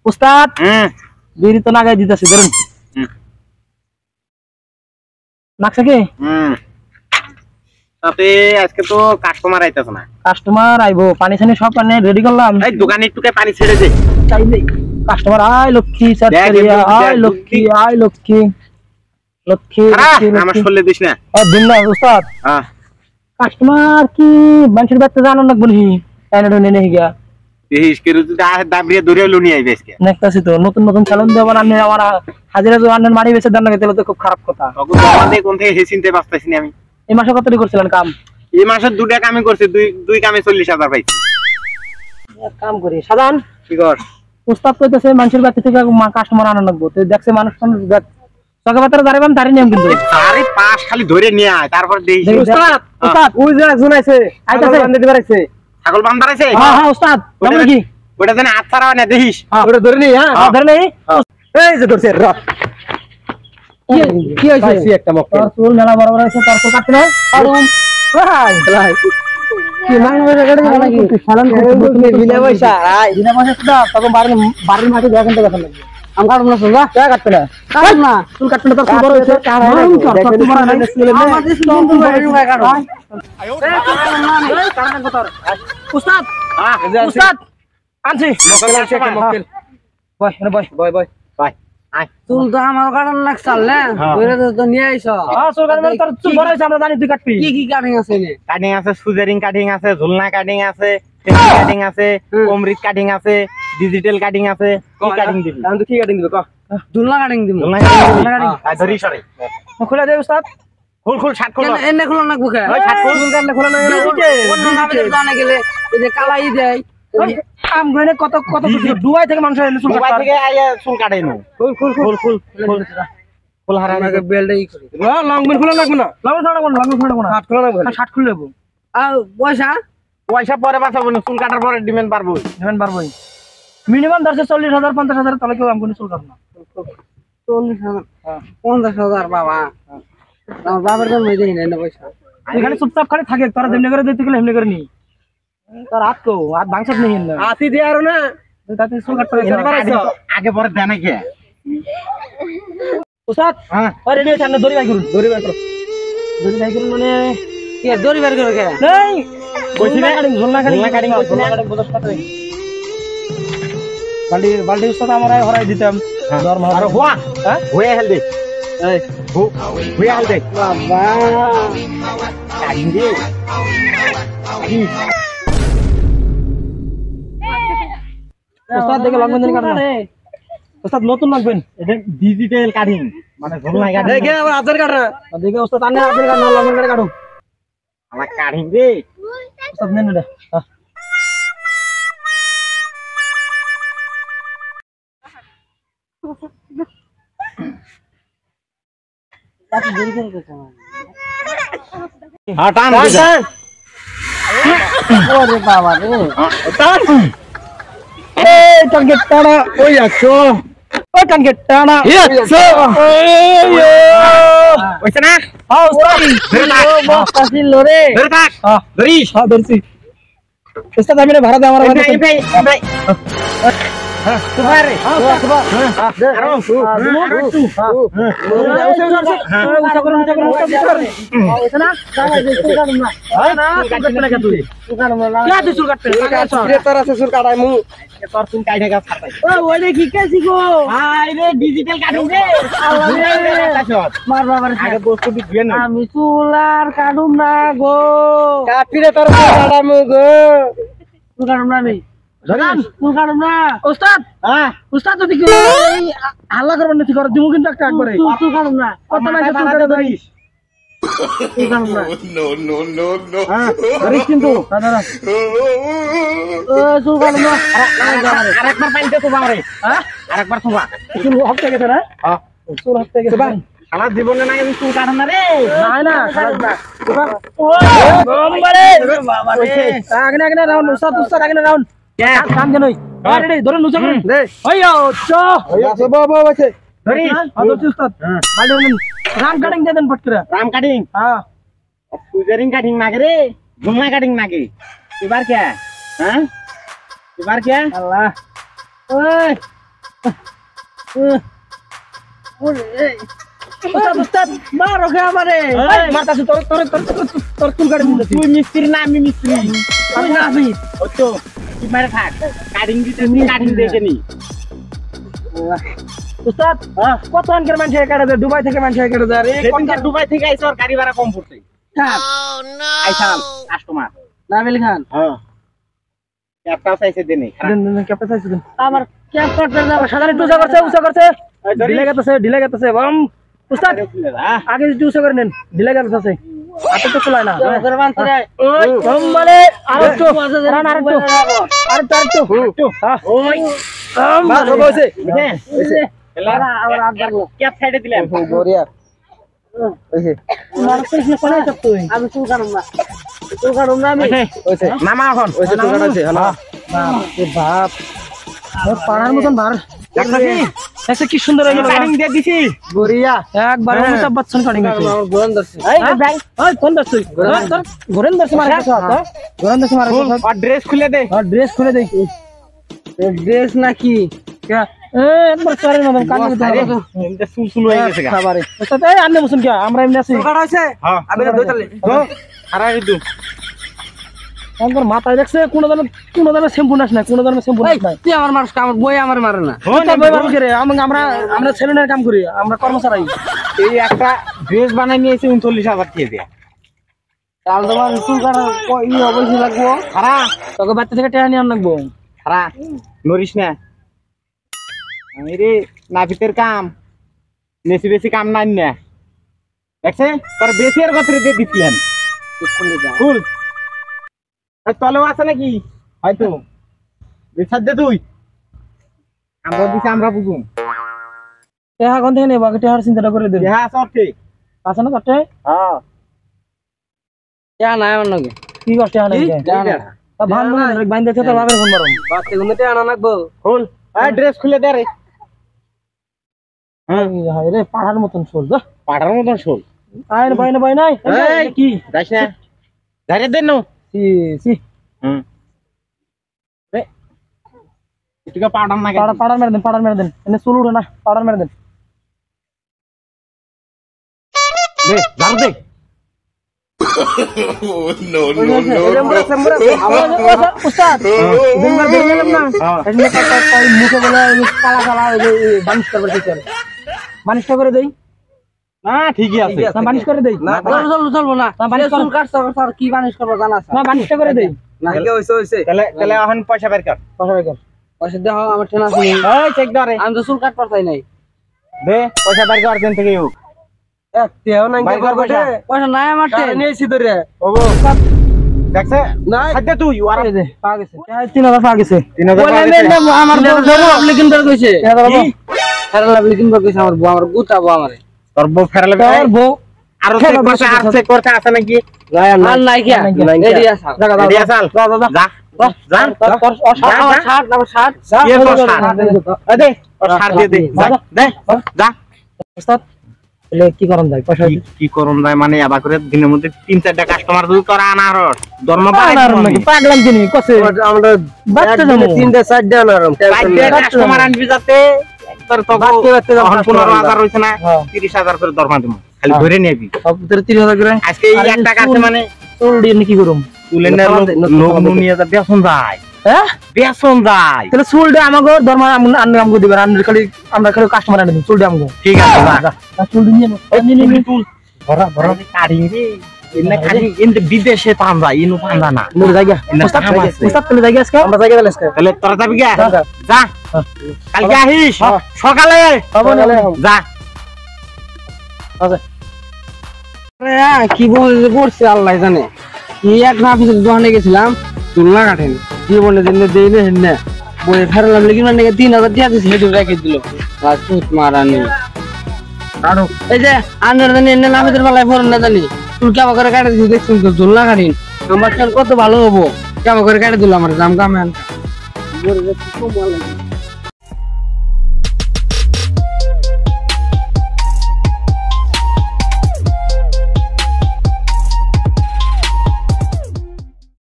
উস্তাদ বিড়ি তো নাগাই দিতেছে ধরুন নাকছে কি তাতে আজকে তো কাস্টমার আইতাছে না কাস্টমার আইবো পানি ছানি সব পানি রেডি করলাম এই দোকানে একটুকে পানি ছেড়ে দে চাই দে কাস্টমার আয় লক্ষ্মী চাচরিয়া আয় লক্ষ্মী লক্ষ্মী আমার শরীরে দিস না দিন না উস্তাদ কাস্টমার কি মানুষের বাচ্চা জানো না বলি টাইনা ডনে নেই গিয়া দেহিস কে রুটি দাবরিয়ে ধরে লুনি আইবে আজকে নেক্তাছি তো নতুন নতুন চালন দেব না আমি আমার হাজিরা जो আন্ডার মারি বেচে দেন না গেলে তো খুব খারাপ কথা তখন আমাদের কোন থেকে হেসিনতে বাঁচতাছি না আমি এই মাসে কত করছিলেন কাম এই মাসে দুটা কামই করছি দুই কামে 40,000 পাইছি এক কাম করি সাধারণ কি কর উস্তাদ কইতেছে মানুষের বাড়ি থেকে কাস্টমার আনা লাগবো তো দেখছে মানুষ দেখ সকালে বাতারে দাঁড়াবাম তারই নিয়ম কিন্তু আরে পাঁচ খালি ধরে নিয়ে আয় তারপর দেই উস্তাদ উস্তাদ ওই যে একজন আইছে আইতাছে বান্ধে দিবার আইছে ছাগল বান্দার আছে হ্যাঁ হ্যাঁ উস্তাদ আমরা কি ওটা জানি হাত ছাড়াও না দেখিস ওটা ধরে নেই হ্যাঁ ধরে নেই এই যে ধরছে র কি হইছে একটা মক্কেল তোর চুল মেলা বড় বড় হইছে তোর তো কাটতে না আরুম ভাই ভাই কি মাইন বসে গড়ে গেল নাকি সালাম করে বিনা পয়সা আই বিনা পয়সা তো তখন বাড়ির মাটি দেখেন তো দেখেন লাগবে আম কাটব না সুজা কে কাটতে না কাট না চুল কাটতে না তোর চুল বড় হইছে আরুম কর তোর বড় নাই আমাদের চুল তো বড় হই কাটো আয়ো কারণ কত উস্তাদ উস্তাদ আনছি মক্কেল আছে একটা মক্কেল বয় বয় বয় বয় ভাই আয় চুল তো আমার কারণ লাগছাল না কইরা তো নিয়ে আইছো হ্যাঁ চুল কাটবে তোর চুল বড় হইছে আমরা জানি তুই কাটবি কি কাটিং আছে নে কাটিং আছে সুজারিং কাটিং আছে ঝুলনা কাটিং আছে কাটিং আছে অমৃত কাটিং আছে ডিজিটাল কাটিং আছে কি কাটিং দিবি আমি তো কি কাটিং দিব ক দুলনা কাটিং দিমু ঝুলনা কাটিং আয় ধরি সরে খুলে দে উস্তাদ খুল শার্ট খুল এনে খোলা না বুকে ওই শার্ট খুল চুল কাটলে খোলা না অন্য নামে জানা গেলে এই যে কালাই দেয় কাম গনে কত কত দুবাই থেকে মানুষ এনে চুল দুবাই কাটে থেকে আইয়া চুল কাটে নো খুল হারা আমাকে বেলটাই করি না লং বেল খোলা লাগবে না লং খোলা না হাত খোলা লাগবে শার্ট খুলে দেব আর পয়সা পয়সা পরে বাঁচাবো না চুল কাটার পরে ডিমান্ড পারবো মিনিমাম ধরছে 40,000 50,000 তাহলে কেউ আমি কোনো চুল কাটব না 40,000 50,000 বাবা আমার বাবার তো মই দেই না পয়সা এখানে চুপচাপ খালি থাকে তোরা যেমনি করে দিতে গেলে এমনি করে নি তোর হাত কো হাত ভাঙছত নেই না আসি দে আর না তাতে চুল কাটতে আগে পরে দেনা কে উস্তাদ হ্যাঁ আরে রেডি আছে দড়ি বাই করুন দড়ি বাই করুন মানে কি দড়ি বের করে কে নাই কইছি না ঝোলনা কাটিং বদস কাটে বালতি উস্তাদ আমরা হরাই দিতাম দরমা আর হুয়া হ্যাঁ হুয়া হেল দে এই হুয়া হেল দে বাবা কাটিং দে উস্তাদ দেখে লাগবেন জানি কাটনা উস্তাদ নতুন লাগবেন এটা ডিজিটাল কাটিং মানে ঝুলনা কাটিং দেখে আবার আধার কাট না দেখে উস্তাদ আনে আধার কাট না লাগবেন কাটে কাটো আমার কাটিং দে উস্তাদ নেন এটা তাকে দেরি করে কথা হ্যাঁ টান ওরে বাবা রে টান এই টার্গেট টানা ওই আছো ওই টার্গেট টানা আছো ওইছে না হ্যাঁ উস্তাদ ও মস্ত ছিল রে ধরে থাক হ্যাঁ ধরিস হ্যাঁ ধরছি উস্তাদ আমি ভাড়া দে আমার ভাই সুপারে আমি চুলার কাটুম না গো কাটিরে তোর কাটামু গো চুল কাটুম না নেই চুল কাটুম না উস্তাদ উস্তাদ যদি হাল্লা করবেন না ঠিক করে দিমু কিন্তু একটা একবারে চুল কাটুম না কত লাগে চুল কাটে ধরিস চুল কাটুম না ধরিস কিন্তু দাদা চুল কাটুম না আরেকবার পাইতে তো বাবারে হ্যাঁ আরেকবার তোবা চুল হপতে গেছে না চুল হপতে গেছে সারা জীবনে না আমি চুল কাটাম না রে না বাবারে আগে আগে রাউন্ড উস্তাদ আগে রাউন্ড কাম কেন রেডি ধরে নুচা করুন ওইও চো আছে বাবা আছে ধরি ধরছি উস্তাদ বাড়ি রাম কাটিং দেন ফট করে রাম কাটিং হ্যাঁ সুজারিং কাটিং নাগে রে ঝুলনা কাটিং নাগে এবার কে হ্যাঁ এবার কে আল্লাহ ওই উস্তাদ মারো কে আমারে মারতাছ তোর চুল কাটি দিতেছি তুই মিস্ত্রি না আমি মিস্ত্রি আমি না আমি ওই তো তুই মারে থাক কাটিং দিতে কাটিং দেখে নি উস্তাদ কত আনকের মানুষ কেটে দেয় দুবাই থেকে মানুষ কেটে দেয় রে সেদিনকে দুবাই থেকে আইছ আর গাড়ি ভাড়া কম পড়ছে আইছাল কাস্টমার নাবিল খান হ্যাঁ ক্যাপটা চাইছে দেনে ক্যাপটা চাইছে আমার ক্যাপ কাটতে দাও সাধারণ একটু উঁচা করছে ঢিলে গেতেছে বাম উস্তাদ আগে একটু উঁচা করে নেন ঢিলে গেতেছে হাতে তো চলায় না ওই মানে আরেকটু ওই মারো বসে ক্যাপ সাইডে দিলাম গরিয়া ওইছে মারছিস না কোনে তো তুই আমি চুল কাটুম না আমি ওইছে মামা এখন ওইছে চুল কাটাছে হলো বাপ ওর পাড়ার মতন বার দেখছ কি সুন্দর হয়ে গেল কাটিং দিয়ে দিছি গরিয়া একবার অমিতাভ বচ্চন কাটিং আছে আমার গোরন ধরছে এই ভাই ওই কোন দছ তুই গোরেন দছ মারে তো গোরেন দছ মারে আর ড্রেস খুলে দে আর ড্রেস খুলে দেই ড্রেস নাকি क्या একবার চরের মতন কান দিতে হবে এটা সুলসুল হয়ে গেছে গা খাবারে ওস্তাদ এই আন্নে মুসুন কি আমরা এমনি আছি কাটা আছে হ্যাঁ আমি দই চলে আরা দিদু আমার মাথায় দেখছে কোন দামে শ্যাম্পু নাস না কোন দামে শ্যাম্পু নাস না তুই আমার মারছ আমার বই আমার মারে না ওটা বই বাবু করে আমরা সেলুনের কাম করি আমরা কর্মচারী এই একটা ড্রেস বানাই নিয়েছে 39,000 দিয়ে দিয়া কাল তোমার চুল কাটা ই অবশ্যই লাগবো আরা তোকে বাচ্চা থেকে টেহা নিয়ে লাগবো আরা নরিস না আমি রে নাফিতের কাম বেশি কাম নাই না দেখছে তোর বেশি আর কত দিয়ে দিছিলেন ফুল তলেও আছে নাকি হয়তো বেসাদ দে তুই আমরা দিছি আমরা বুঝুম টেহা কোন থেকে নেবো আগে টেহার চিন্তাটা করে দেবে হ্যাঁ সত্যি আছে না তোরটে হ্যাঁ যা না আমার নাকি কি করতে টেহা নাই ভান বাইন দেখে তোর বাবার ফোন মারো বাচ্চা গুনতে আনা লাগবো ফুল এই ড্রেস খুলে দে রে হায় রে পাড়ার মতন চল যা পাড়ার মতন শোল আয় বাই নাই এই কি যাইস না ধারে দেন নো সি সি হুম এটুকা পাড়ার না পাড়ার মেরে দেন এনে চুল উঠে না পাড়ার মেরে দেন দে ঝাড়ু দে উস্তাদ দিনবার বের গেলাম না এখানে কত মুখে বলে কালা কালা বানিশ করবে ঠিক করে বানিশটা করে দেই না ঠিকই আছে না বানিশ করে দেই না চলবো না চুল কাটছ আর কি বানিশ করবো জানা আছে না বানিশটা করে দেই না কি হইছে তাহলে এখন পয়সা বের কর পয়সা বের কর পয়সা দাও আমার ঠেনা আছে এই চেক ধরে আমি তো চুল কাটবার চাই নাই দে পয়সা বের কর দেন থেকে হোক তেও নাই বাইর কর পয়সা পয়সা নাই আমার ঠেন নিয়েছি ধরে ওগো দেখছে না খাদ্য তুই আর এই যে পা গেছে 3000 পা গেছে 3000 আমার লেকিন বার কইছে 3000 ফেরালা লেকিন বার কইছে আমার বউ আমার গুতাবো আমারে তোর বউ ফেরালে তোর বউ আর চেক করতে আছে নাকি আর নাই কি রেডি আছে রেডি আছাল যা যা তোর শার্ট আমার শার্ট কে তোর শার্ট দে ওর শার্ট দিয়ে দে যা দে যা উস্তাদ এলে কি করন যায় পয়সা কি করুন যায় মানে আবার করে দিনের মধ্যে 3-4টা কাস্টমার যদি তোরা আনার ধর্ম নাকি পাগলাম কিনি কসে আমরা বাচ্চা যাবো 3টা 4টা আনারম কাস্টমার আনবি যাতে তোর তো 15,000 হইছে না 30,000 করে দরমা দিমু খালি ধরে নিবি সব 30,000 করে আজকে এই 1 টাকা আছে মানে চুল দিয়ে কি করুম তুলে না লোক নিয়ে যা বেসন যায় হ্যাঁ বেসন যায় তাহলে চুলটা আমাকে দরমা আমগো দিবেন আমরা খালি কাস্টমার আনি চুলটা আমগো ঠিক আছে যা চুল দিয়ে নি তুল ভরা ভরা কাটিং রে ইন্না কাটিং ইনতে বিদেশে পান্দা ইনু পান্দা না মোর জায়গা উস্তাদ চলে জায়গা আজকে আমরা জায়গা গেলে আজকে তাহলে তোরা যাবি গা যা কালকে আহিস সকালে যা আচ্ছা কি বলছে আল্লাহ জানে কি এক নাফিসের দোকানে গেছিলাম তুলনা কাটেন কি বলে দিন দেই না হেন বই ফেরালাম লেকিন মানে 3,000 দিয়া দিছে হেডু রেখে দিল আর সুত মারানি আরো এই যে আন্ডার জানি এনে নাফিসের বেলায় ফোন না জানি তুই কেমন করে কাটে দিছিস দেখছিস তো তুলনা কাটিন আমার কত ভালো হবো কেমন করে কাটে দিল আমার দাম কামে